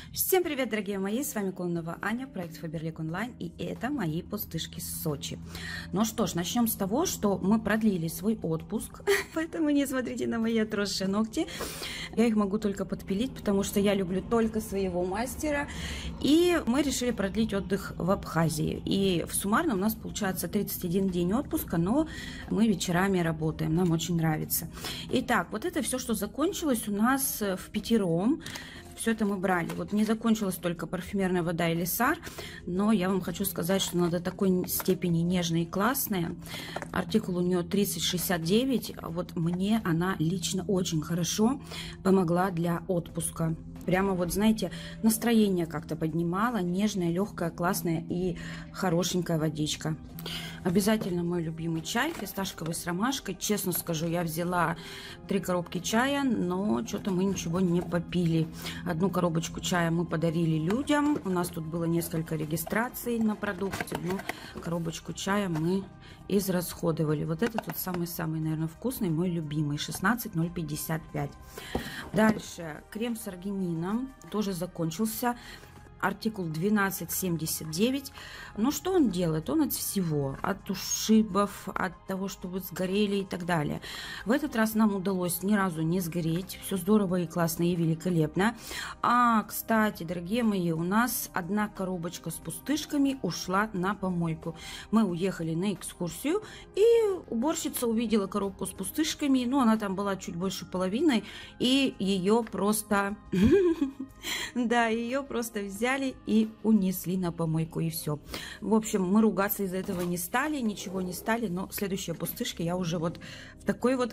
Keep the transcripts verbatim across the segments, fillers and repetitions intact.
Всем привет, дорогие мои, с вами Кононова Аня, проект Фаберлик Онлайн, и это мои пустышки с Сочи. Ну что ж, начнем с того, что мы продлили свой отпуск, поэтому не смотрите на мои отросшие ногти. Я их могу только подпилить, потому что я люблю только своего мастера. И мы решили продлить отдых в Абхазии. И в суммарно у нас получается тридцать один день отпуска, но мы вечерами работаем, нам очень нравится. Итак, вот это все, что закончилось у нас в пятером. Все это мы брали. Вот не закончилась только парфюмерная вода Элисар, но я вам хочу сказать, что она до такой степени нежная и классная. Артикул у нее тридцать шестьдесят девять. Вот мне она лично очень хорошо помогла для отпуска. Прямо вот, знаете, настроение как-то поднимала. Нежная, легкая, классная и хорошенькая водичка. Обязательно мой любимый чай, фисташковый с ромашкой. Честно скажу, я взяла три коробки чая, но что-то мы ничего не попили. Одну коробочку чая мы подарили людям. У нас тут было несколько регистраций на продукте. Одну коробочку чая мы израсходовали. Вот это тут самый-самый, наверное, вкусный, мой любимый. шестнадцать ноль пятьдесят пять. Дальше крем с аргинином тоже закончился. Артикул двенадцать семьдесят девять. Ну, что он делает? Он от всего. От ушибов, от того, что вы сгорели и так далее. В этот раз нам удалось ни разу не сгореть. Все здорово и классно и великолепно. А, кстати, дорогие мои, у нас одна коробочка с пустышками ушла на помойку. Мы уехали на экскурсию, и уборщица увидела коробку с пустышками. Ну, она там была чуть больше половины, и ее просто... Да, ее просто взяли и унесли на помойку, и все. В общем, мы ругаться из-за этого не стали, ничего не стали, но следующие пустышки я уже вот в такой вот,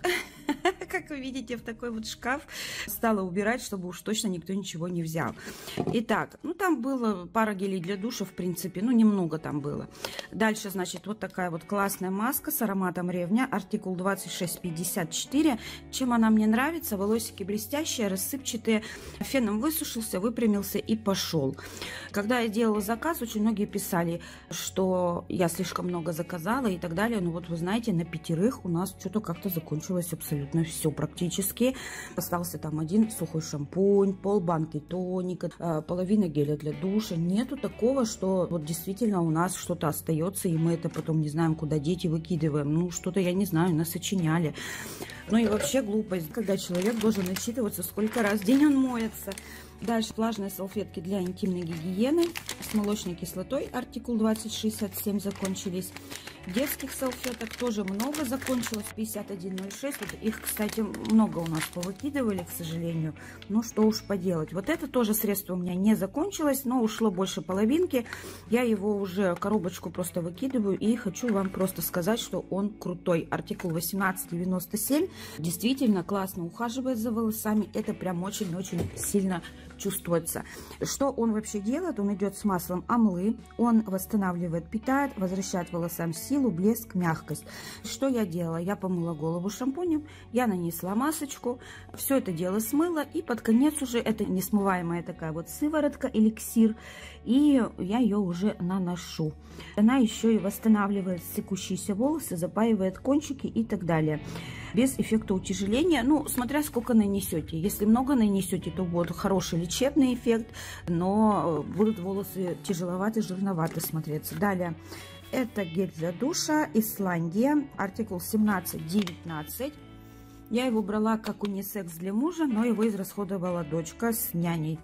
как вы видите, в такой вот шкаф стала убирать, чтобы уж точно никто ничего не взял. Итак, ну там было пара гелей для душа, в принципе, ну немного там было. Дальше, значит, вот такая вот классная маска с ароматом ревня, артикул двадцать шесть пятьдесят четыре. Чем она мне нравится? Волосики блестящие, рассыпчатые, феном высушился, выпрямился и пошел. Когда я делала заказ, очень многие писали, что я слишком много заказала и так далее. Но вот вы знаете, на пятерых у нас что-то как-то закончилось абсолютно все практически. Остался там один сухой шампунь, полбанки тоника, половина геля для душа. Нету такого, что вот действительно у нас что-то остается, и мы это потом не знаем, куда деть и выкидываем. Ну, что-то, я не знаю, насочиняли. Ну и вообще глупость, когда человек должен отчитываться, сколько раз в день он моется. Дальше влажные салфетки для интимной гигиены с молочной кислотой, артикул двадцать шестьдесят семь закончились. Детских салфеток тоже много закончилось, пятьдесят один ноль шесть. Вот их, кстати, много у нас повыкидывали, к сожалению. Ну, что уж поделать. Вот это тоже средство у меня не закончилось, но ушло больше половинки. Я его уже, коробочку просто выкидываю, и хочу вам просто сказать, что он крутой. Артикул восемнадцать девяносто семь. Действительно классно ухаживает за волосами. Это прям очень-очень сильно чувствуется. Что он вообще делает? Он идет с маслом амлы, он восстанавливает, питает, возвращает волосам силу, блеск, мягкость. Что я делала? Я помыла голову шампунем, я нанесла масочку, все это дело смыла, и под конец уже это несмываемая такая вот сыворотка, эликсир, и я ее уже наношу. Она еще и восстанавливает секущиеся волосы, запаивает кончики и так далее. Без эффекта утяжеления, ну, смотря сколько нанесете. Если много нанесете, то будет хороший лечебный эффект, но будут волосы тяжеловаты, жирноваты смотреться. Далее, это гель для душа Исландия, артикул семнадцать девятнадцать. Я его брала как унисекс для мужа, но его израсходовала дочка с няней.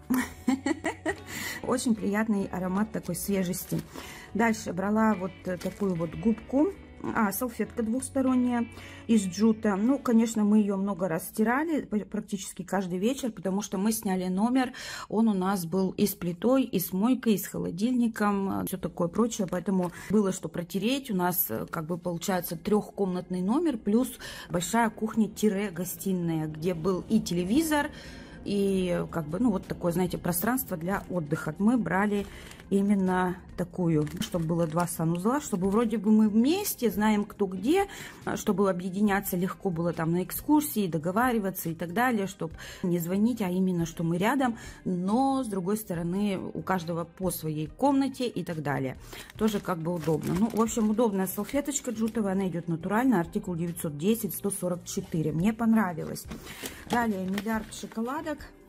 Очень приятный аромат такой свежести. Дальше брала вот такую вот губку. А, салфетка двухсторонняя из джута. Ну, конечно, мы ее много раз стирали, практически каждый вечер, потому что мы сняли номер. Он у нас был и с плитой, и с мойкой, и с холодильником, все такое прочее. Поэтому было что протереть. У нас, как бы, получается трехкомнатный номер, плюс большая кухня-гостиная, где был и телевизор, и, как бы, ну, вот такое, знаете, пространство для отдыха. Мы брали именно такую, чтобы было два санузла, чтобы вроде бы мы вместе, знаем кто где, чтобы объединяться легко было там на экскурсии, договариваться и так далее, чтобы не звонить, а именно, что мы рядом, но с другой стороны у каждого по своей комнате и так далее. Тоже как бы удобно. Ну, в общем, удобная салфеточка джутовая, она идет натурально, артикул девятьсот десять сто сорок четыре. Мне понравилось. Далее миллиард шоколадок.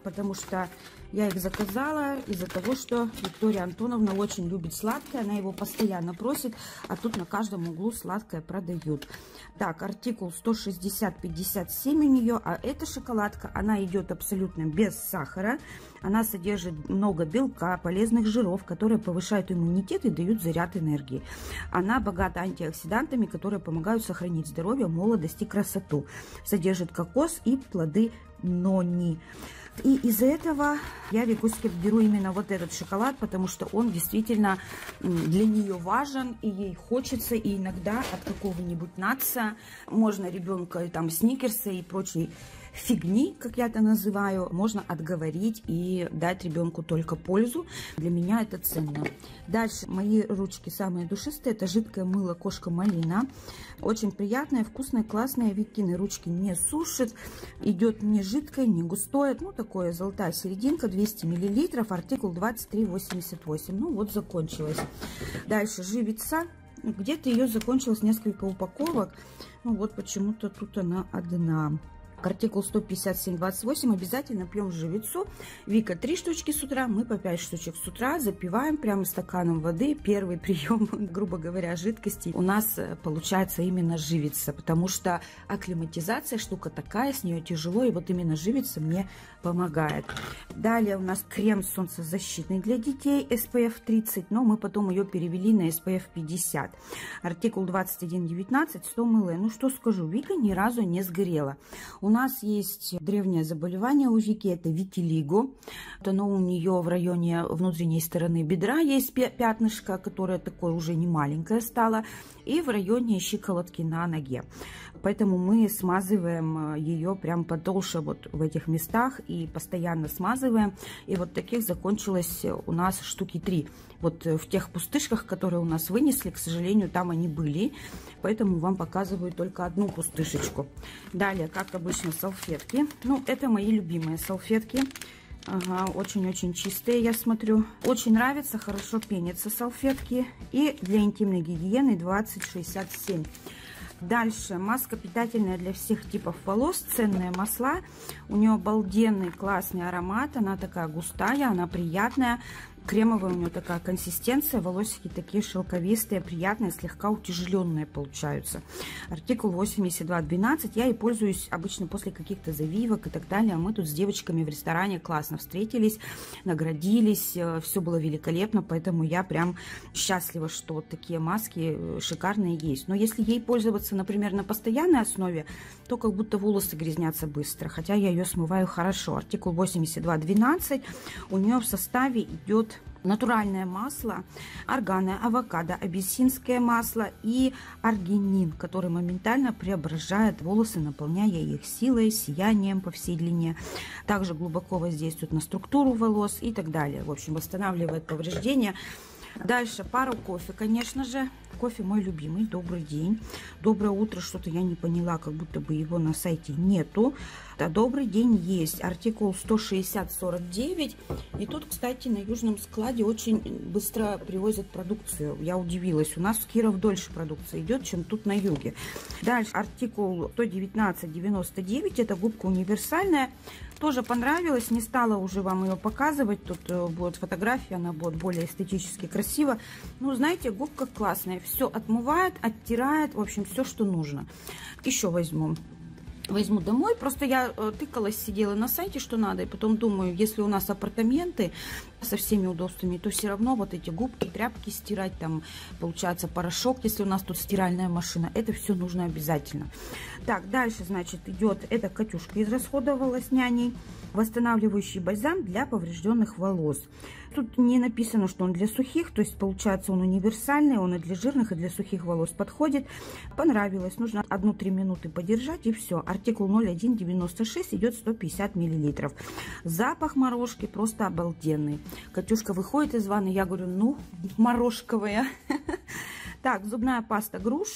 потому что я их заказала из-за того, что Виктория Антоновна очень любит сладкое, она его постоянно просит, а тут на каждом углу сладкое продают. Так, артикул сто шестьдесят пятьдесят семь у нее, а эта шоколадка, она идет абсолютно без сахара, она содержит много белка, полезных жиров, которые повышают иммунитет и дают заряд энергии. Она богата антиоксидантами, которые помогают сохранить здоровье, молодость и красоту. Содержит кокос и плоды нони. И из-за этого я Викуське беру именно вот этот шоколад, потому что он действительно для нее важен, и ей хочется, и иногда от какого-нибудь наца можно ребенка, там, сникерса и прочей фигни, как я это называю, можно отговорить и дать ребенку только пользу. Для меня это ценно. Дальше мои ручки самые душистые. Это жидкое мыло Кошка Малина. Очень приятное, вкусное, классное. Викины ручки не сушит. Идет не жидкое, не густое. Ну, такое золотая серединка, двести миллилитров. Артикул двадцать три восемьдесят восемь. Ну, вот закончилось. Дальше живица. Где-то ее закончилось несколько упаковок. Ну, вот почему-то тут она одна. Артикул сто пятьдесят семь двадцать восемь. Обязательно пьем живицу. Вика три штучки с утра, мы по пять штучек с утра. Запиваем прямо стаканом воды. Первый прием, грубо говоря, жидкости у нас получается именно живица, потому что акклиматизация штука такая, с нее тяжело, и вот именно живица мне помогает. Далее у нас крем солнцезащитный для детей эс пэ эф тридцать, но мы потом ее перевели на эс пэ эф пятьдесят. Артикул двадцать один девятнадцать, сто мл. Ну что скажу, Вика ни разу не сгорела. У нас есть древнее заболевание у Вики, это витилиго. Оно у нее в районе внутренней стороны бедра есть пятнышко, которое такое уже не маленькое стало, и в районе щиколотки на ноге. Поэтому мы смазываем ее прям подольше вот в этих местах и постоянно смазываем. И вот таких закончилось у нас штуки три. Вот в тех пустышках, которые у нас вынесли, к сожалению, там они были. Поэтому вам показываю только одну пустышечку. Далее, как обычно, салфетки. Ну, это мои любимые салфетки. Ага, очень-очень чистые, я смотрю. Очень нравится, хорошо пенятся салфетки. И для интимной гигиены двадцать шестьдесят семь. Дальше маска питательная для всех типов волос, ценные масла. У нее обалденный классный аромат, она такая густая, она приятная. Кремовая у нее такая консистенция, волосики такие шелковистые, приятные, слегка утяжеленные получаются. Артикул восемьдесят два двенадцать. Я ей пользуюсь обычно после каких-то завивок и так далее. Мы тут с девочками в ресторане классно встретились, наградились, все было великолепно, поэтому я прям счастлива, что вот такие маски шикарные есть. Но если ей пользоваться, например, на постоянной основе, то как будто волосы грязнятся быстро, хотя я ее смываю хорошо. Артикул восемьдесят два двенадцать. У нее в составе идет натуральное масло, органное, авокадо, абиссинское масло и аргинин, который моментально преображает волосы, наполняя их силой, сиянием по всей длине. Также глубоко воздействует на структуру волос и так далее. В общем, восстанавливает повреждения. Дальше пару кофе, конечно же. Кофе мой любимый. Добрый день. Доброе утро. Что-то я не поняла, как будто бы его на сайте нету. Да, добрый день есть. Артикул сто шестьдесят сорок девять. И тут, кстати, на южном складе очень быстро привозят продукцию. Я удивилась. У нас в Киров дольше продукция идет, чем тут на юге. Дальше артикул сто девятнадцать девяносто девять. Это губка универсальная. Тоже понравилась. Не стала уже вам ее показывать. Тут будет фотография, она будет более эстетически красиво. Ну, знаете, губка классная. Все отмывает, оттирает. В общем, все, что нужно. Еще возьму. Возьму домой. Просто я тыкалась, сидела на сайте, что надо. И потом думаю, если у нас апартаменты со всеми удобствами, то все равно вот эти губки, тряпки стирать, там получается порошок, если у нас тут стиральная машина, это все нужно обязательно. Так, дальше, значит, идет, это Катюшка израсходовала с няней, восстанавливающий бальзам для поврежденных волос. Тут не написано, что он для сухих, то есть получается он универсальный, он и для жирных, и для сухих волос подходит. Понравилось, нужно одну-три минуты подержать и все. Артикул ноль один девяносто шесть, идет сто пятьдесят миллилитров. Запах морожки просто обалденный. Катюшка выходит из ванны, я говорю, ну, морожковая. Так, зубная паста груша.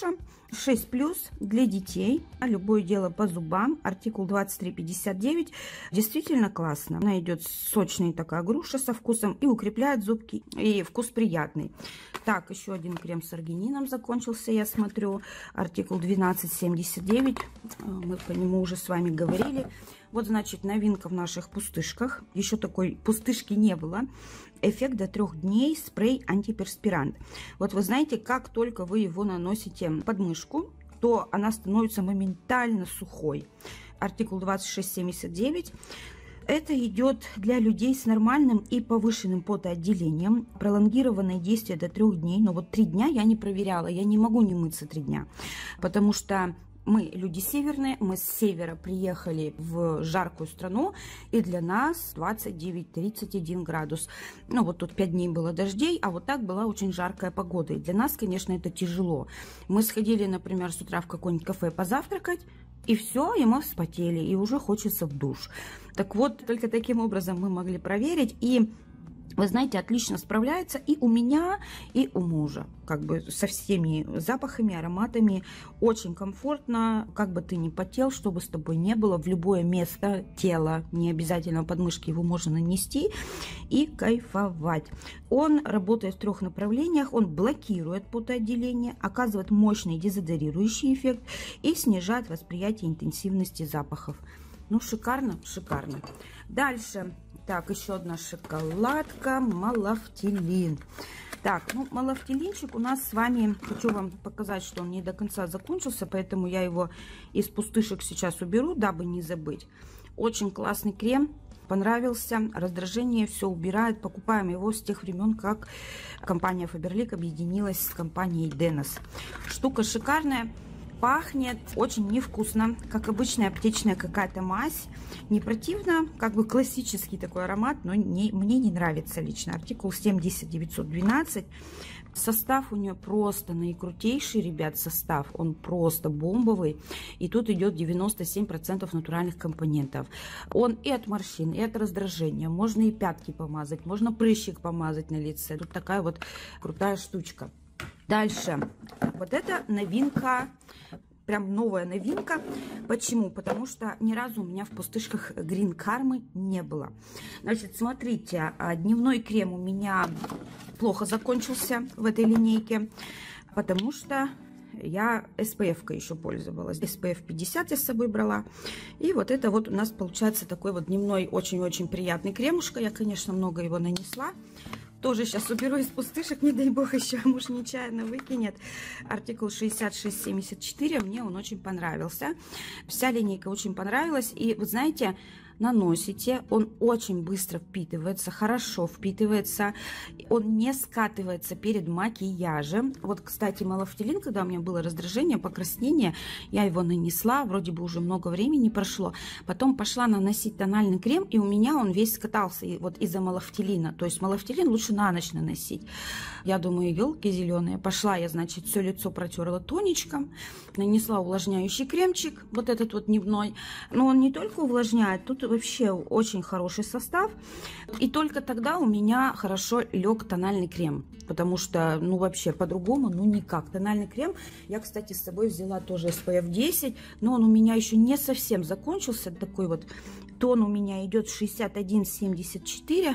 шесть плюс для детей. Любое дело по зубам. Артикул двадцать три пятьдесят девять. Действительно классно. Она идет сочная такая груша со вкусом и укрепляет зубки. И вкус приятный. Так, еще один крем с аргинином закончился, я смотрю. Артикул двенадцать семьдесят девять. Мы по нему уже с вами говорили. Вот, значит, новинка в наших пустышках. Еще такой пустышки не было. Эффект до трех дней спрей антиперспирант. Вот вы знаете, как только вы его наносите под мышку, то она становится моментально сухой. Артикул двадцать шесть семьдесят девять. Это идет для людей с нормальным и повышенным потоотделением. Пролонгированное действие до трех дней. Но вот три дня я не проверяла. Я не могу не мыться три дня. Потому что мы люди северные, мы с севера приехали в жаркую страну, и для нас двадцать девять тридцать один градус. Ну, вот тут пять дней было дождей, а вот так была очень жаркая погода. И для нас, конечно, это тяжело. Мы сходили, например, с утра в какое-нибудь кафе позавтракать, и все, и мы вспотели, и уже хочется в душ. Так вот, только таким образом мы могли проверить, и вы знаете, отлично справляется и у меня, и у мужа. Как бы со всеми запахами, ароматами. Очень комфортно. Как бы ты ни потел, что бы с тобой не было, в любое место тела, не обязательно подмышки, его можно нанести и кайфовать. Он работает в трех направлениях. Он блокирует потоотделение, оказывает мощный дезодорирующий эффект и снижает восприятие интенсивности запахов. Ну, шикарно, шикарно. Дальше. Так, еще одна шоколадка, малофтилин. Так, ну, малофтилинчик у нас с вами, хочу вам показать, что он не до конца закончился, поэтому я его из пустышек сейчас уберу, дабы не забыть. Очень классный крем, понравился, раздражение все убирает. Покупаем его с тех времен, как компания Faberlic объединилась с компанией Денос. Штука шикарная. Пахнет очень невкусно, как обычная аптечная какая-то мазь. Не противно, как бы классический такой аромат, но не, мне не нравится лично. Артикул семьдесят девятьсот двенадцать. Состав у нее просто наикрутейший, ребят, состав. Он просто бомбовый. И тут идет девяносто семь процентов натуральных компонентов. Он и от морщин, и от раздражения. Можно и пятки помазать, можно прыщик помазать на лице. Тут такая вот крутая штучка. Дальше. Вот это новинка, прям новая новинка. Почему? Потому что ни разу у меня в пустышках Green Karma не было. Значит, смотрите, дневной крем у меня плохо закончился в этой линейке, потому что я эс пэ эф-кой еще пользовалась. эс пэ эф пятьдесят я с собой брала. И вот это вот у нас получается такой вот дневной очень-очень приятный кремушка. Я, конечно, много его нанесла. Тоже сейчас уберу из пустышек, не дай бог еще муж нечаянно выкинет. Артикул шестьдесят шесть семьдесят четыре, мне он очень понравился. Вся линейка очень понравилась. И вы знаете, наносите, он очень быстро впитывается, хорошо впитывается, он не скатывается перед макияжем. Вот, кстати, малофтилин, когда у меня было раздражение, покраснение, я его нанесла, вроде бы уже много времени прошло, потом пошла наносить тональный крем, и у меня он весь скатался вот из-за малофтилина. То есть малофтилин лучше на ночь наносить. Я думаю, елки зеленые. Пошла я, значит, все лицо протерла тоничком, нанесла увлажняющий кремчик, вот этот вот дневной. Но он не только увлажняет, тут вообще очень хороший состав. И только тогда у меня хорошо лег тональный крем. Потому что, ну, вообще по-другому, ну, никак. Тональный крем я, кстати, с собой взяла тоже эс пэ эф десять, но он у меня еще не совсем закончился. Такой вот тон у меня идет шестьдесят один семьдесят четыре.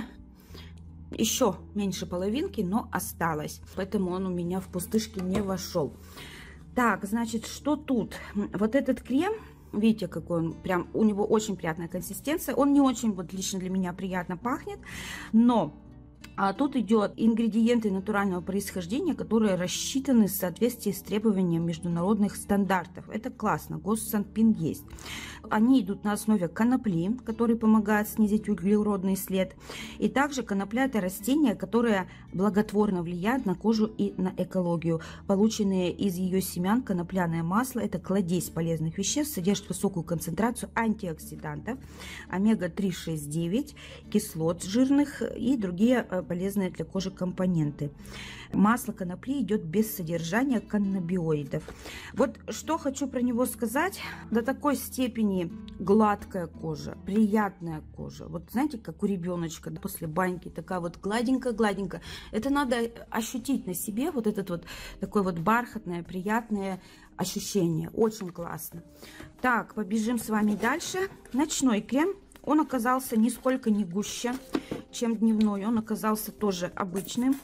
Еще меньше половинки, но осталось. Поэтому он у меня в пустышке не вошел. Так, значит, что тут? Вот этот крем... Видите, какой он, прям у него очень приятная консистенция. Он не очень, вот лично для меня, приятно пахнет, но а тут идет ингредиенты натурального происхождения, которые рассчитаны в соответствии с требованием международных стандартов. Это классно, госсанпин есть. Они идут на основе конопли, который помогает снизить углеродный след. И также конопля – это растение, которое благотворно влияет на кожу и на экологию. Полученные из ее семян конопляное масло – это кладезь полезных веществ, содержит высокую концентрацию антиоксидантов, омега три, шесть, девять, кислот жирных и другие полезные для кожи компоненты. Масло конопли идет без содержания каннабиоидов. Вот что хочу про него сказать. До такой степени гладкая кожа, приятная кожа. Вот знаете, как у ребеночка после баньки, такая вот гладенькая-гладенькая. Это надо ощутить на себе, вот этот вот такой вот бархатное, приятное ощущение. Очень классно. Так, побежим с вами дальше. Ночной крем. Он оказался нисколько не гуще, чем дневной. Он оказался тоже обычным.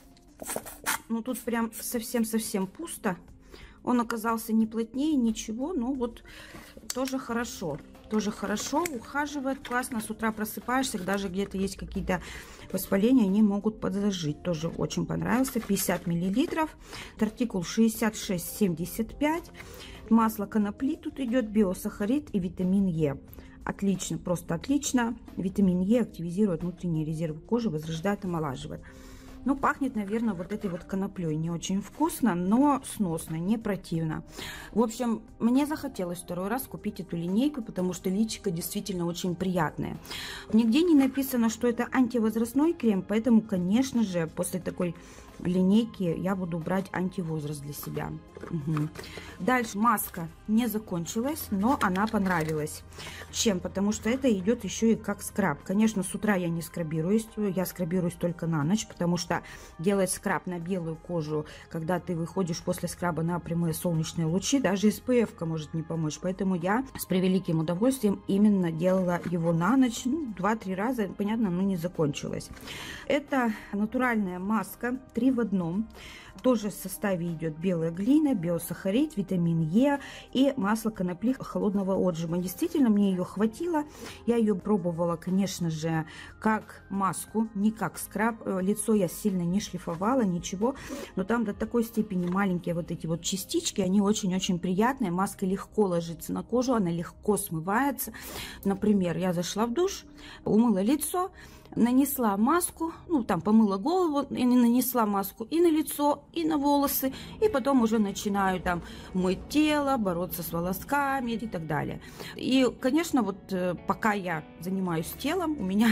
Ну, тут прям совсем-совсем пусто. Он оказался не плотнее, ничего. Ну, вот тоже хорошо. Тоже хорошо, ухаживает классно. С утра просыпаешься, даже где-то есть какие-то воспаления, они могут подзажить. Тоже очень понравился. пятьдесят миллилитров. Артикул шестьдесят шесть семьдесят пять. Масло конопли тут идет, биосахарид и витамин Е. Отлично, просто отлично. Витамин Е активизирует внутренние резервы кожи, возрождает, омолаживает. Ну, пахнет, наверное, вот этой вот коноплей. Не очень вкусно, но сносно, не противно. В общем, мне захотелось второй раз купить эту линейку, потому что личико действительно очень приятное. Нигде не написано, что это антивозрастной крем, поэтому, конечно же, после такой линейки я буду брать антивозраст для себя. Угу. Дальше маска не закончилась, но она понравилась. Чем? Потому что это идет еще и как скраб. Конечно, с утра я не скрабируюсь, я скрабируюсь только на ночь, потому что делать скраб на белую кожу, когда ты выходишь после скраба на прямые солнечные лучи, даже эс пэ эф-ка может не помочь. Поэтому я с превеликим удовольствием именно делала его на ночь, ну, два-три раза, понятно, но не закончилась. Это натуральная маска, три в одном. Тоже в составе идет белая глина, биосахарид, витамин Е и масло конопли холодного отжима. Действительно, мне ее хватило. Я ее пробовала, конечно же, как маску, не как скраб. Лицо я сильно не шлифовала, ничего. Но там до такой степени маленькие вот эти вот частички, они очень-очень приятные. Маска легко ложится на кожу, она легко смывается. Например, я зашла в душ, умыла лицо, нанесла маску, ну там помыла голову и нанесла маску и на лицо, и на волосы, и потом уже начинаю там мыть тело, бороться с волосками и так далее. И, конечно, вот пока я занимаюсь телом, у меня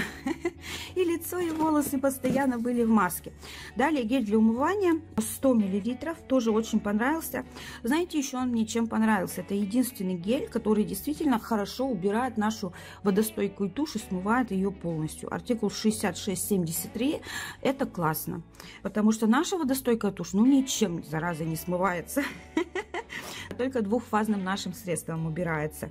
и лицо, и волосы постоянно были в маске. Далее гель для умывания сто миллилитров, тоже очень понравился. Знаете, еще он мне чем понравился? Это единственный гель, который действительно хорошо убирает нашу водостойкую тушь и смывает ее полностью. Артикул шестьдесят шесть семьдесят три. Это классно, потому что наша водостойкая тушь, ну, ничем, зараза, не смывается. Только двухфазным нашим средством убирается.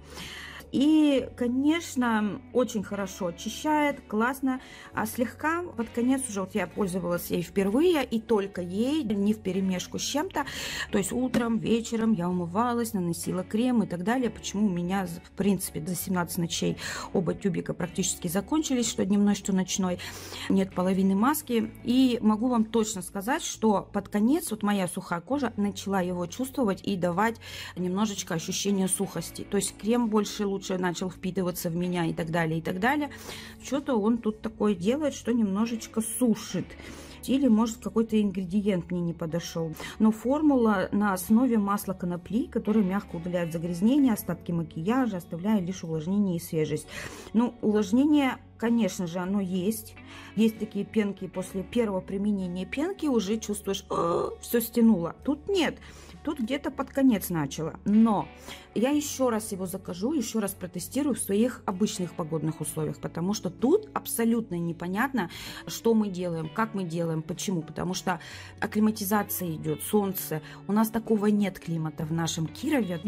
И, конечно, очень хорошо очищает, классно. А слегка под конец уже вот я пользовалась ей впервые, и только ей, не вперемешку с чем-то. То есть утром, вечером я умывалась, наносила крем и так далее. Почему у меня, в принципе, за семнадцать ночей оба тюбика практически закончились, что дневной, что ночной. Нет половины маски. И могу вам точно сказать, что под конец вот моя сухая кожа начала его чувствовать и давать немножечко ощущение сухости. То есть крем больше лучше начал впитываться в меня и так далее, и так далее. Что-то он тут такое делает, что немножечко сушит. Или, может, какой-то ингредиент мне не подошел. Но формула на основе масла конопли, которое мягко удаляет загрязнения, остатки макияжа, оставляя лишь увлажнение и свежесть. Ну, увлажнение, конечно же, оно есть. Есть такие пенки, после первого применения пенки уже чувствуешь, все стянуло. Тут нет. Тут где-то под конец начала. Но я еще раз его закажу, еще раз протестирую в своих обычных погодных условиях, потому что тут абсолютно непонятно, что мы делаем, как мы делаем, почему. Потому что акклиматизация идет, солнце. У нас такого нет климата в нашем Кирове,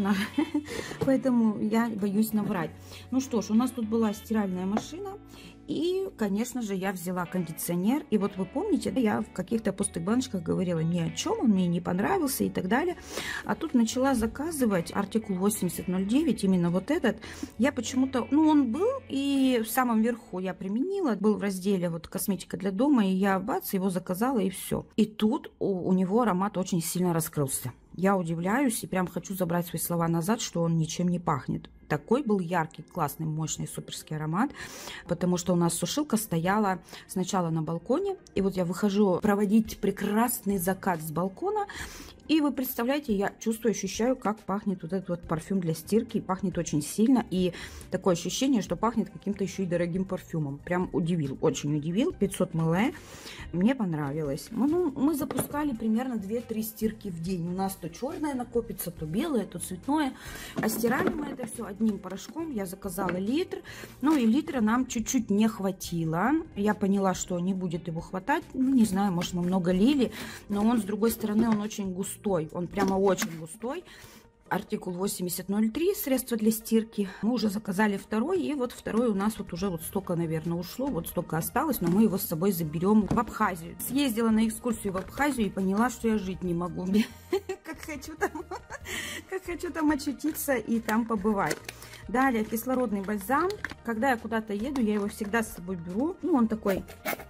поэтому я боюсь наврать. Ну что ж, у нас тут была стиральная машина. И, конечно же, я взяла кондиционер. И вот вы помните, я в каких-то пустых баночках говорила ни о чем, он мне не понравился и так далее. А тут начала заказывать артикул восемьдесят ноль девять, именно вот этот. Я почему-то, ну, он был, и в самом верху я применила, был в разделе вот косметика для дома, и я, бац, его заказала, и все. И тут у, у него аромат очень сильно раскрылся. Я удивляюсь и прям хочу забрать свои слова назад, что он ничем не пахнет. Такой был яркий, классный, мощный, суперский аромат, потому что у нас сушилка стояла сначала на балконе, и вот я выхожу проводить прекрасный закат с балкона, И вы представляете, я чувствую, ощущаю, как пахнет вот этот вот парфюм для стирки. Пахнет очень сильно. И такое ощущение, что пахнет каким-то еще и дорогим парфюмом. Прям удивил, очень удивил. пятьсот миллилитров. Мне понравилось. Ну, мы запускали примерно две-три стирки в день. У нас то черное накопится, то белое, то цветное. А стирали мы это все одним порошком. Я заказала литр. Ну и литра нам чуть-чуть не хватило. Я поняла, что не будет его хватать. Ну, не знаю, может, мы много лили. Но он, с другой стороны, он очень густой. Он прямо очень густой. Артикул восемьдесят ноль три, средство для стирки. Мы уже заказали второй, и вот второй у нас вот уже вот столько, наверное, ушло, вот столько осталось, но мы его с собой заберем в Абхазию. Съездила на экскурсию в Абхазию и поняла, что я жить не могу. Как хочу там, как хочу там очутиться и там побывать. Далее кислородный бальзам. Когда я куда-то еду, я его всегда с собой беру. Ну, он такой...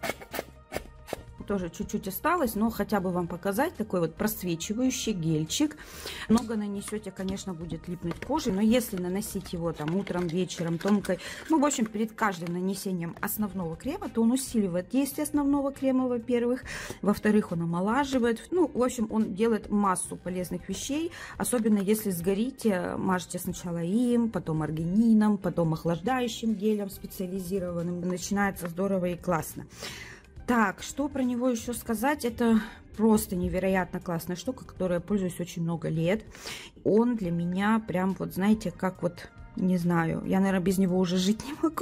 Тоже чуть-чуть осталось, но хотя бы вам показать. Такой вот просвечивающий гельчик. Много нанесете, конечно, будет липнуть коже, но если наносить его там утром, вечером, тонкой, ну, в общем, перед каждым нанесением основного крема, то он усиливает действие основного крема, во-первых. Во-вторых, он омолаживает. Ну, в общем, он делает массу полезных вещей, особенно если сгорите, мажете сначала им, потом аргинином, потом охлаждающим гелем специализированным. Начинается здорово и классно. Так, что про него еще сказать? Это просто невероятно классная штука, которой я пользуюсь очень много лет. Он для меня прям вот, знаете, как вот, не знаю, я, наверное, без него уже жить не могу.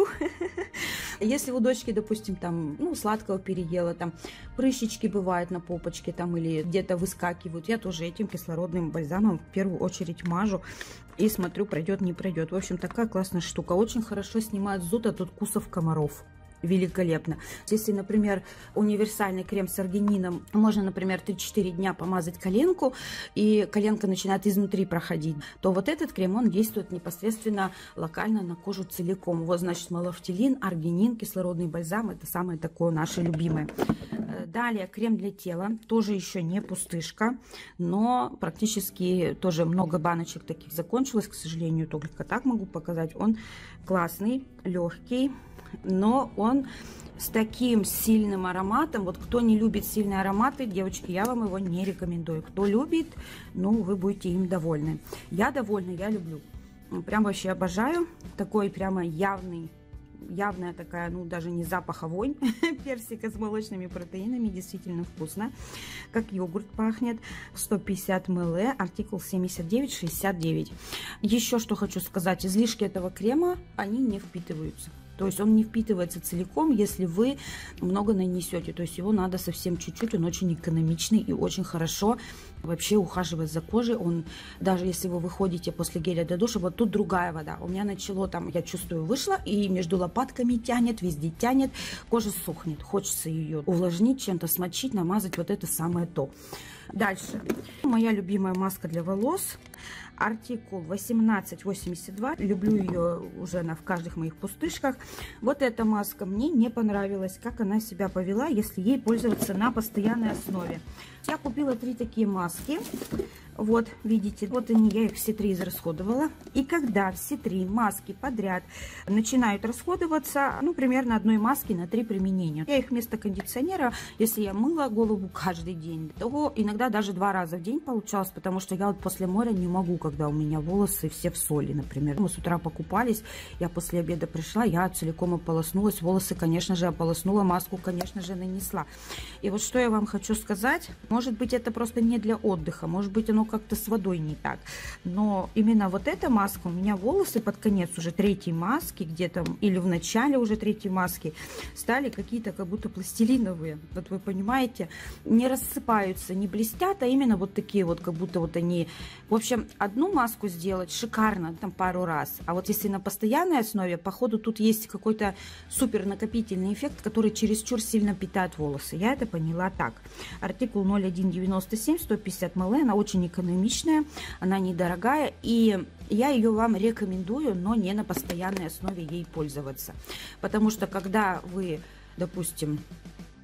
Если у дочки, допустим, там, ну, сладкого переела, там, прыщички бывают на попочке, там, или где-то выскакивают, я тоже этим кислородным бальзамом в первую очередь мажу. И смотрю, пройдет, не пройдет. В общем, такая классная штука. Очень хорошо снимает зуд от укусов комаров. Великолепно. Если, например, универсальный крем с аргинином, можно, например, три-четыре дня помазать коленку, и коленка начинает изнутри проходить, то вот этот крем, он действует непосредственно локально на кожу целиком. Вот, значит, малофтилин, аргинин, кислородный бальзам, это самое такое наше любимое. Далее крем для тела, тоже еще не пустышка, но практически тоже много баночек таких закончилось, к сожалению, только так могу показать. Он классный, легкий, но он с таким сильным ароматом. Вот кто не любит сильные ароматы, девочки, я вам его не рекомендую. Кто любит, ну, вы будете им довольны. Я довольна, я люблю. Прям вообще обожаю. Такой прямо явный, явная такая, ну, даже не запах, а вонь персика с молочными протеинами. Действительно вкусно. Как йогурт пахнет. сто пятьдесят миллилитров, артикул семьдесят девять шестьдесят девять. Еще что хочу сказать. Излишки этого крема, они не впитываются. То есть он не впитывается целиком, если вы много нанесете. То есть его надо совсем чуть-чуть. Он очень экономичный и очень хорошо вообще ухаживает за кожей. Он, даже если вы выходите после геля для душа, вот тут другая вода. У меня начало там, я чувствую, вышла, и между лопатками тянет, везде тянет. Кожа сухнет. Хочется ее увлажнить, чем-то смочить, намазать. Вот это самое то. Дальше. Моя любимая маска для волос. Артикул восемнадцать восемьдесят два. Люблю ее уже на, в каждых моих пустышках. Вот эта маска мне не понравилась, как она себя повела, если ей пользоваться на постоянной основе. Я купила три такие маски. Вот, видите, вот они, я их все три израсходовала. И когда все три маски подряд начинают расходоваться, ну, примерно одной маски на три применения. Я их вместо кондиционера, если я мыла голову каждый день, то иногда даже два раза в день получалось, потому что я вот после моря не могу, когда у меня волосы все в соли, например. Мы с утра покупались, я после обеда пришла, я целиком ополоснулась, волосы, конечно же, ополоснула, маску, конечно же, нанесла. И вот что я вам хочу сказать, может быть, это просто не для отдыха, может быть, оно как-то с водой не так. Но именно вот эта маска, у меня волосы под конец уже третьей маски, где-то, или в начале уже третьей маски, стали какие-то как будто пластилиновые. Вот вы понимаете, не рассыпаются, не блестят, а именно вот такие вот, как будто вот они... В общем, одну маску сделать шикарно, там пару раз. А вот если на постоянной основе, походу тут есть какой-то супер накопительный эффект, который чересчур сильно питает волосы. Я это поняла так. Артикул ноль один девяносто семь, сто пятьдесят миллилитров, она очень экономичная, она недорогая, и я ее вам рекомендую, но не на постоянной основе ей пользоваться. Потому что когда вы, допустим,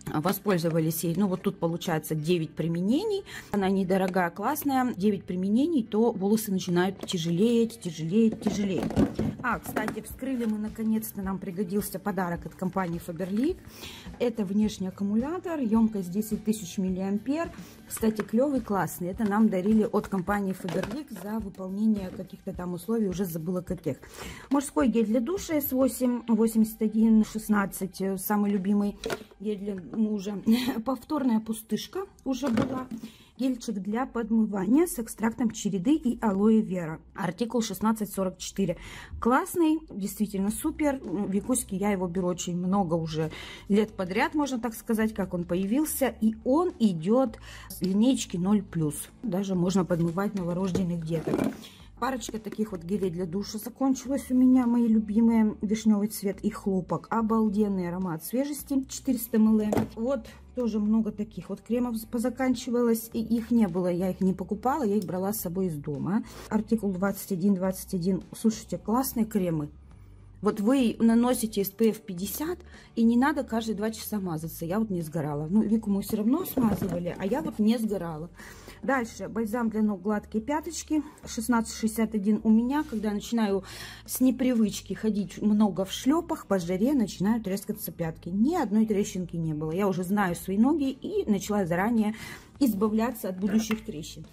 воспользовались ей. Ну, вот тут получается девять применений. Она недорогая, классная. девять применений, то волосы начинают тяжелеть, тяжелеть, тяжелеть. А, кстати, вскрыли мы наконец-то, нам пригодился подарок от компании Faberlic. Это внешний аккумулятор, емкость десять тысяч миллиампер. Кстати, клевый, классный. Это нам дарили от компании Faberlic за выполнение каких-то там условий, уже забыла каких. Мужской гель для душа эс восемь восемьдесят один шестнадцать, самый любимый гель для мужа. Повторная пустышка уже была. Гельчик для подмывания с экстрактом череды и алоэ вера. Артикул шестнадцать сорок четыре. Классный, действительно супер. Викуськи, я его беру очень много уже лет подряд, можно так сказать, как он появился. И он идет с линейки ноль плюс. Даже можно подмывать новорожденных деток. Парочка таких вот гелей для душа закончилась у меня. Мои любимые. Вишневый цвет и хлопок. Обалденный аромат свежести. четыреста миллилитров. Вот тоже много таких вот кремов позаканчивалось. И их не было. Я их не покупала. Я их брала с собой из дома. Артикул двадцать один двадцать один. Слушайте, классные кремы. Вот вы наносите эс пэ эф пятьдесят, и не надо каждые два часа мазаться. Я вот не сгорала. Ну, Вику мы все равно смазывали, а я вот не сгорала. Дальше бальзам для ног гладкие пяточки. шестнадцать шестьдесят один у меня. Когда я начинаю с непривычки ходить много в шлепах, по жаре начинают трескаться пятки. Ни одной трещинки не было. Я уже знаю свои ноги и начала заранее избавляться от будущих трещин.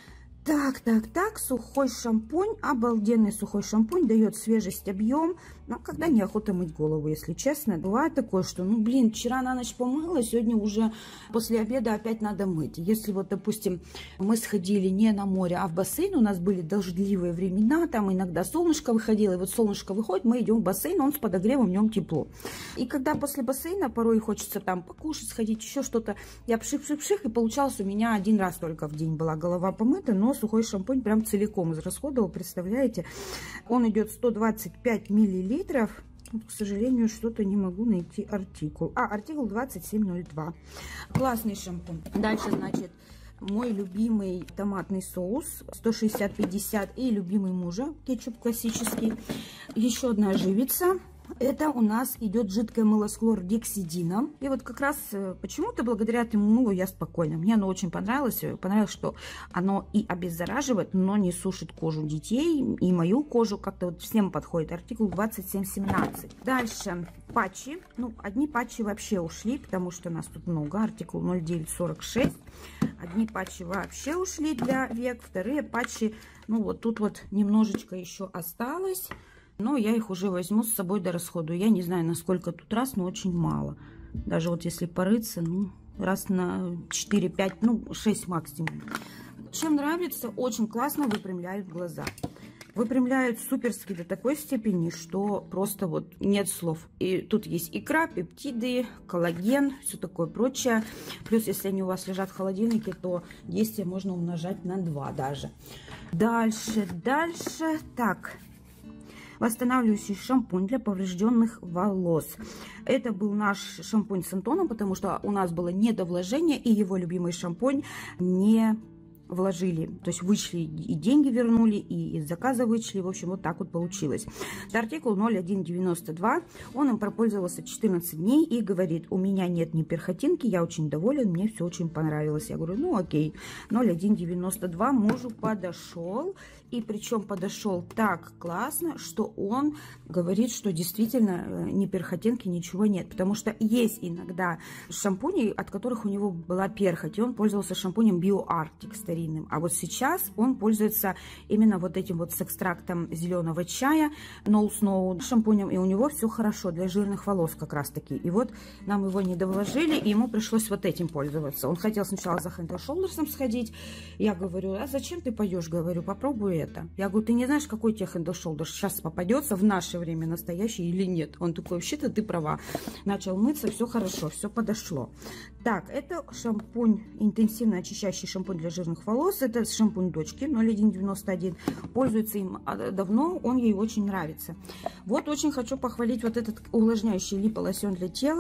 Так, так, так, сухой шампунь, обалденный сухой шампунь, дает свежесть, объем, но когда неохота мыть голову, если честно. Бывает такое, что, ну, блин, вчера на ночь помыла, сегодня уже после обеда опять надо мыть. Если вот, допустим, мы сходили не на море, а в бассейн, у нас были дождливые времена, там иногда солнышко выходило, и вот солнышко выходит, мы идем в бассейн, он с подогревом, в нем тепло. И когда после бассейна порой хочется там покушать, сходить, еще что-то, я пшик-пшик-пшик, и получалось у меня один раз только в день была голова помыта, но сухой шампунь прям целиком израсходовал, представляете? Он идет сто двадцать пять миллилитров. Вот, к сожалению, что-то не могу найти артикул. А, артикул двадцать семь ноль два. Классный шампунь. Дальше, значит, мой любимый томатный соус сто шестьдесят пятьдесят и любимый мужа кетчуп классический. Еще одна живица. Это у нас идет жидкое мыло с хлордексидином. И вот как раз почему-то благодаря этому мылу я спокойна. Мне оно очень понравилось. Понравилось, что оно и обеззараживает, но не сушит кожу детей. И мою кожу как-то вот всем подходит. Артикул двадцать семь семнадцать. Дальше патчи. Ну, одни патчи вообще ушли, потому что нас тут много. Артикул ноль девять сорок шесть. Одни патчи вообще ушли для век. Вторые патчи, ну вот тут вот немножечко еще осталось. Но я их уже возьму с собой до расходу. Я не знаю, насколько тут раз, но очень мало. Даже вот если порыться, ну, раз на четыре-пять, ну, шесть максимум. Чем нравится, очень классно выпрямляют глаза. Выпрямляют суперски до такой степени, что просто вот нет слов. И тут есть икра, пептиды, коллаген, все такое прочее. Плюс, если они у вас лежат в холодильнике, то действие можно умножать на два даже. Дальше, дальше. Так. Восстанавливающий шампунь для поврежденных волос. Это был наш шампунь с Антоном, потому что у нас было недовложение, и его любимый шампунь не вложили. То есть вычли и деньги вернули, и из заказа вычли. В общем, вот так вот получилось. Артикул ноль один девяносто два. Он им пропользовался четырнадцать дней и говорит: у меня нет ни перхотинки, я очень доволен, мне все очень понравилось. Я говорю, ну окей. ноль один девяносто два мужу подошел. И причем подошел так классно, что он говорит, что действительно ни перхотинки, ничего нет. Потому что есть иногда шампуни, от которых у него была перхоть. И он пользовался шампунем BioArctic старинным. А вот сейчас он пользуется именно вот этим вот с экстрактом зеленого чая, No Snow шампунем. И у него все хорошо для жирных волос как раз таки. И вот нам его не довложили, и ему пришлось вот этим пользоваться. Он хотел сначала за Head and Shoulders сходить. Я говорю, а зачем ты пойдешь? Говорю, попробуй это. Я говорю, ты не знаешь, какой тебе Head and Shoulders сейчас попадется в наше время, настоящий или нет. Он такой, вообще-то ты права. Начал мыться, все хорошо, все подошло. Так, это шампунь, интенсивно очищающий шампунь для жирных волос. Это шампунь дочки ноль один девяносто один. Пользуется им давно, он ей очень нравится. Вот очень хочу похвалить вот этот увлажняющий липолосьон для тела.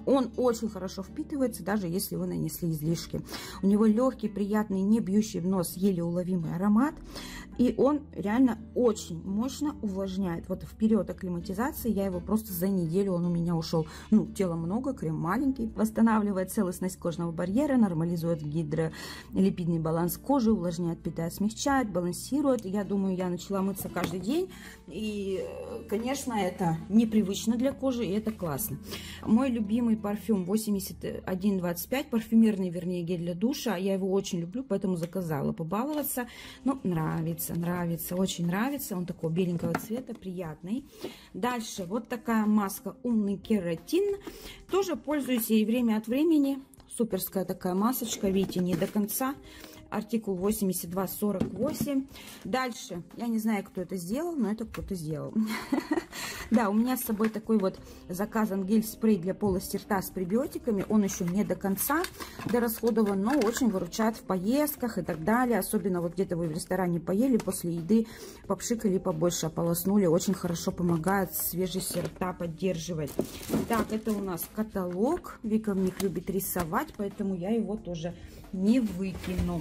Он очень хорошо впитывается, даже если вы нанесли излишки. У него легкий, приятный, не бьющий в нос, еле уловимый аромат. И он реально очень мощно увлажняет. Вот в период акклиматизации я его просто за неделю, он у меня ушел. Ну, тела много, крем маленький. Восстанавливает целостность кожного барьера, нормализует гидролипидный баланс кожи, увлажняет, питает, смягчает, балансирует. Я думаю, я начала мыться каждый день. И, конечно, это непривычно для кожи, и это классно. Мой любимый парфюм восемьдесят один двадцать пять, парфюмерный, вернее, гель для душа. Я его очень люблю, поэтому заказала побаловаться. Ну, нравится. Нравится, очень нравится. Он такого беленького цвета, приятный. Дальше вот такая маска «Умный кератин». Тоже пользуюсь ей время от времени. Суперская такая масочка. Видите, не до конца. Артикул восемьдесят два сорок восемь. Дальше, я не знаю, кто это сделал, но это кто-то сделал. Да, у меня с собой такой вот заказан гель-спрей для полости рта с пребиотиками. Он еще не до конца дорасходован, но очень выручает в поездках и так далее. Особенно вот где-то вы в ресторане поели, после еды попшикали побольше, ополоснули. Очень хорошо помогает свежесть рта поддерживать. Так, это у нас каталог. Вика в них любит рисовать, поэтому я его тоже не выкину.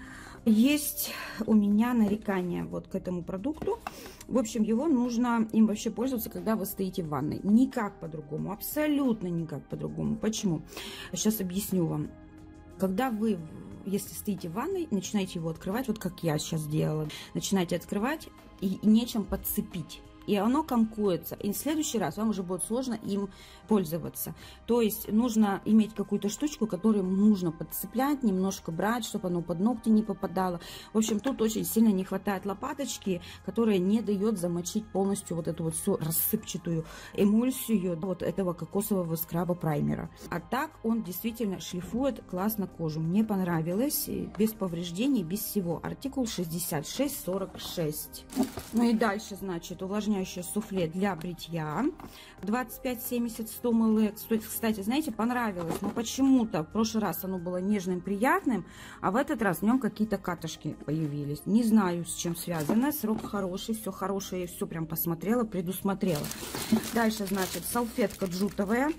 Есть у меня нарекания вот к этому продукту. В общем, его нужно им вообще пользоваться, когда вы стоите в ванной. Никак по-другому, абсолютно никак по-другому. Почему? Сейчас объясню вам. Когда вы, если стоите в ванной, начинаете его открывать, вот как я сейчас делала, начинаете открывать и нечем подцепить. И оно комкуется. И в следующий раз вам уже будет сложно им пользоваться. То есть нужно иметь какую-то штучку, которую нужно подцеплять, немножко брать, чтобы оно под ногти не попадало. В общем, тут очень сильно не хватает лопаточки, которая не дает замочить полностью вот эту вот всю рассыпчатую эмульсию вот этого кокосового скраба праймера. А так он действительно шлифует классно кожу. Мне понравилось. Без повреждений, без всего. Артикул шестьдесят шесть сорок шесть. Ну и дальше, значит, увлажняющее суфле для бритья. двадцать пять семьдесят сто миллилитров. Кстати, знаете, понравилось. Но почему-то в прошлый раз оно было нежным, приятным, а в этот раз в нем какие-то катышки появились. Не знаю, с чем связано. Срок хороший, все хорошее, все прям посмотрела, предусмотрела. Дальше, значит, салфетка джутовая.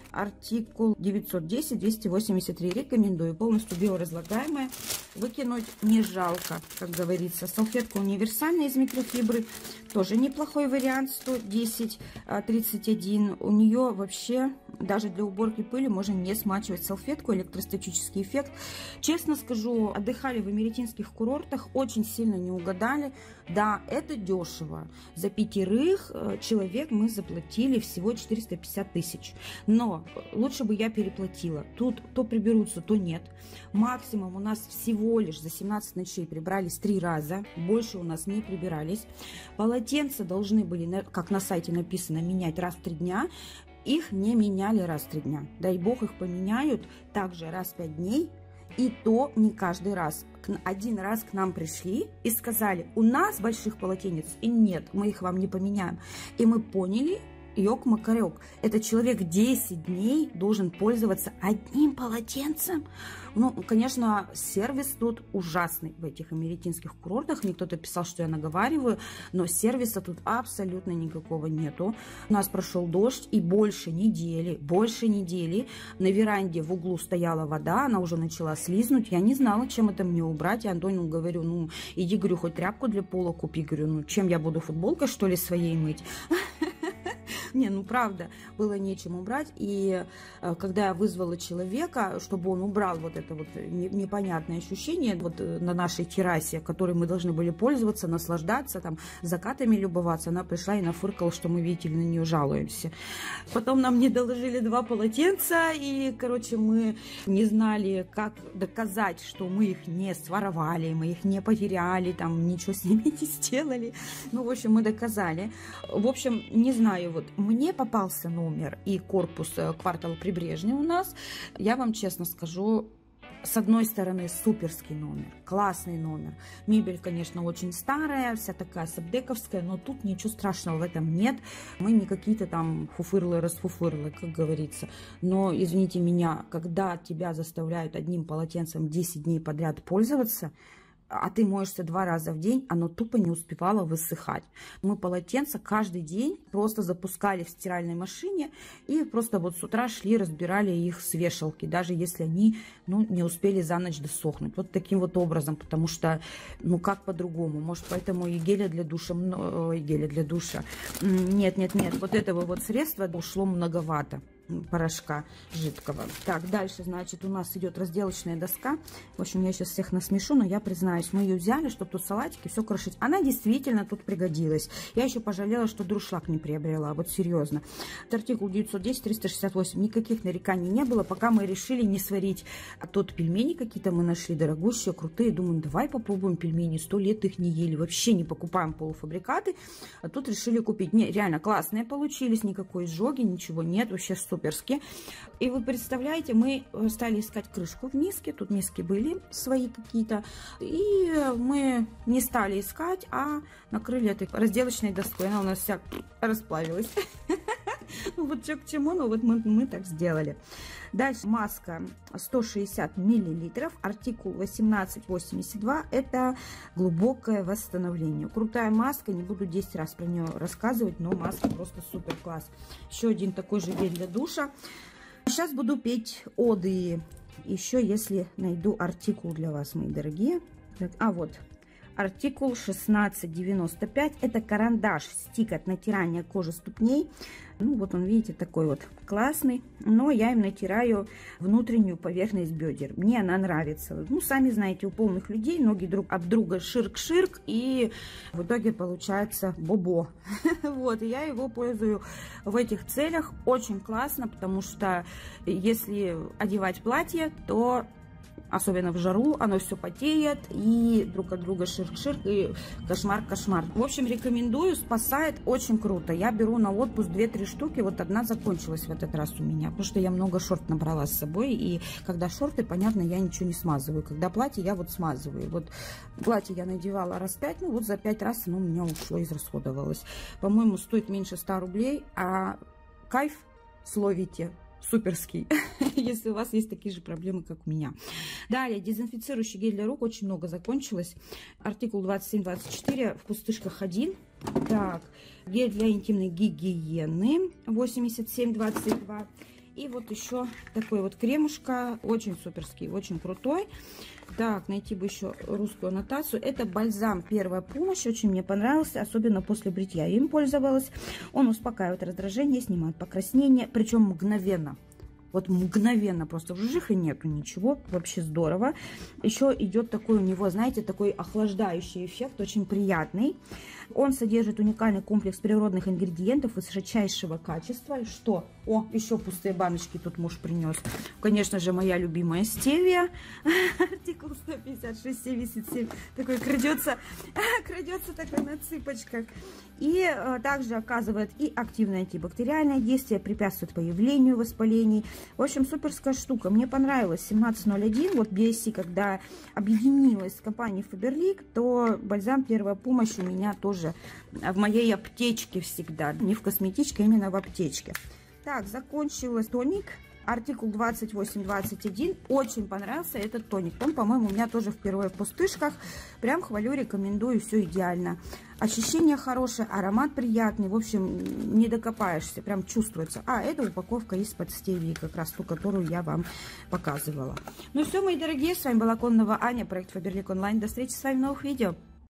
Артикул девятьсот десять двести восемьдесят три. Рекомендую. Полностью биоразлагаемая. Выкинуть не жалко, как говорится. Салфетка универсальная из микрофибры. Тоже неплохой вариант. сто десять тридцать один. У нее вообще даже для уборки пыли можно не смачивать салфетку. Электростатический эффект. Честно скажу, отдыхали в эмеретинских курортах. Очень сильно не угадали. Да, это дешево. За пятерых человек мы заплатили всего четыреста пятьдесят тысяч. Но лучше бы я переплатила. Тут то приберутся, то нет. Максимум у нас всего лишь за семнадцать ночей прибрались три раза. Больше у нас не прибирались. Полотенца должны были, как на сайте написано, менять раз в три дня. Их не меняли раз в три дня. Дай бог их поменяют также раз в пять дней. И то не каждый раз. Один раз к нам пришли и сказали, у нас больших полотенец и нет, мы их вам не поменяем. И мы поняли, ёк-макарёк, этот человек десять дней должен пользоваться одним полотенцем. Ну, конечно, сервис тут ужасный в этих эмеретинских курортах. Мне кто-то писал, что я наговариваю, но сервиса тут абсолютно никакого нету. У нас прошел дождь, и больше недели, больше недели на веранде в углу стояла вода, она уже начала слизнуть. Я не знала, чем это мне убрать. Я Антонину говорю, ну, иди, говорю, хоть тряпку для пола купи. Говорю, ну, чем я буду, футболкой, что ли, своей мыть? Не, ну правда, было нечем убрать. И э, когда я вызвала человека, чтобы он убрал вот это вот не, непонятное ощущение вот на нашей террасе, которой мы должны были пользоваться, наслаждаться, там, закатами любоваться, она пришла и нафыркала, что мы, видите ли, на нее жалуемся. Потом нам не доложили два полотенца, и, короче, мы не знали, как доказать, что мы их не своровали, мы их не потеряли, там, ничего с ними не сделали. Ну, в общем, мы доказали. В общем, не знаю, вот мне попался номер и корпус квартала Прибрежный у нас. Я вам честно скажу, с одной стороны, суперский номер, классный номер. Мебель, конечно, очень старая, вся такая сабдековская, но тут ничего страшного в этом нет. Мы не какие-то там фуфырлы-расфуфырлы, как говорится. Но, извините меня, когда тебя заставляют одним полотенцем десять дней подряд пользоваться, а ты моешься два раза в день, оно тупо не успевало высыхать. Мы полотенца каждый день просто запускали в стиральной машине и просто вот с утра шли, разбирали их с вешалки, даже если они, ну, не успели за ночь досохнуть. Вот таким вот образом, потому что, ну, как по-другому? Может, поэтому и геля для душа, и геля для душа. Нет, нет, нет, вот этого вот средства ушло многовато. Порошка жидкого. Так, дальше, значит, у нас идет разделочная доска. В общем, я сейчас всех насмешу, но я признаюсь, мы ее взяли, чтобы тут салатики все крошить. Она действительно тут пригодилась. Я еще пожалела, что дуршлаг не приобрела. Вот серьезно. Артикул девятьсот десять триста шестьдесят восемь. Никаких нареканий не было, пока мы решили не сварить. А тут пельмени какие-то мы нашли дорогущие, крутые. Думаем, давай попробуем пельмени. Сто лет их не ели. Вообще не покупаем полуфабрикаты. А тут решили купить. Не, реально классные получились. Никакой изжоги, ничего нет. Вообще суперски. И вы представляете, мы стали искать крышку в миске. Тут миски были свои какие-то. И мы не стали искать, а накрыли этой разделочной доской. Она у нас вся расплавилась. Вот что к чему, но вот мы, мы так сделали. Дальше маска сто шестьдесят миллилитров, артикул восемнадцать восемьдесят два. Это глубокое восстановление. Крутая маска, не буду десять раз про нее рассказывать, но маска просто супер класс. Еще один такой же гель для душа. Сейчас буду петь оды. Еще если найду артикул для вас, мои дорогие. А вот. Артикул шестнадцать девяносто пять. Это карандаш, стик от натирания кожи ступней. Ну, вот он, видите, такой вот классный. Но я им натираю внутреннюю поверхность бедер. Мне она нравится. Ну, сами знаете, у полных людей ноги друг об друга ширк-ширк. И в итоге получается бобо. Вот, и я его пользую в этих целях. Очень классно, потому что если одевать платье, то... Особенно в жару, оно все потеет, и друг от друга ширк-ширк, и кошмар-кошмар. В общем, рекомендую, спасает, очень круто. Я беру на отпуск две-три штуки, вот одна закончилась в этот раз у меня, потому что я много шорт набрала с собой, и когда шорты, понятно, я ничего не смазываю. Когда платье, я вот смазываю. Вот платье я надевала раз пять, ну вот за пять раз оно у меня ушло, израсходовалось. По-моему, стоит меньше ста рублей, а кайф словите. Суперский, если у вас есть такие же проблемы, как у меня. Далее, дезинфицирующий гель для рук. Очень много закончилось. Артикул двадцать семь двадцать четыре. В пустышках один. Так, гель для интимной гигиены. восемьдесят семь двадцать два. И вот еще такой вот кремушка. Очень суперский, очень крутой. Так, найти бы еще русскую аннотацию. Это бальзам «Первая помощь». Очень мне понравился, особенно после бритья. Я им пользовалась. Он успокаивает раздражение, снимает покраснение, причем мгновенно. Вот мгновенно, просто вжих и нету ничего. Вообще здорово. Еще идет такой у него, знаете, такой охлаждающий эффект, очень приятный. Он содержит уникальный комплекс природных ингредиентов высочайшего качества. И что? О, еще пустые баночки тут муж принес. Конечно же, моя любимая стевия. Артикул сто пятьдесят шесть семьдесят семь. Такой крадется, крадется такой на цыпочках. И а, также оказывает и активное антибактериальное действие, препятствует появлению воспалений. В общем, суперская штука. Мне понравилось семнадцать ноль один. Вот би эс си, когда объединилась с компанией Faberlic, то бальзам «Первая помощь» у меня тоже в моей аптечке всегда. Не в косметичке, а именно в аптечке. Так, закончилась тоник. Артикул двадцать восемь двадцать один. Очень понравился этот тоник. Он, по-моему, у меня тоже впервые в пустышках. Прям хвалю, рекомендую, все идеально. Ощущение хорошее, аромат приятный. В общем, не докопаешься, прям чувствуется. А, это упаковка из-под стевии, как раз ту, которую я вам показывала. Ну все, мои дорогие, с вами была Кононова Аня, проект Faberlic Online. До встречи с вами в новых видео.